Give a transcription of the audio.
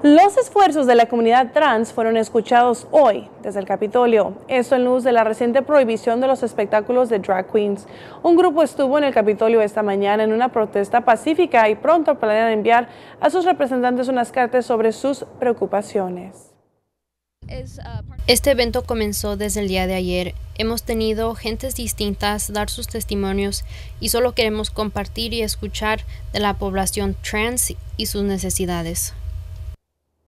Los esfuerzos de la comunidad trans fueron escuchados hoy desde el Capitolio. Esto en luz de la reciente prohibición de los espectáculos de drag queens. Un grupo estuvo en el Capitolio esta mañana en una protesta pacífica y pronto planean enviar a sus representantes unas cartas sobre sus preocupaciones. Este evento comenzó desde el día de ayer. Hemos tenido gentes distintas dar sus testimonios y solo queremos compartir y escuchar de la población trans y sus necesidades.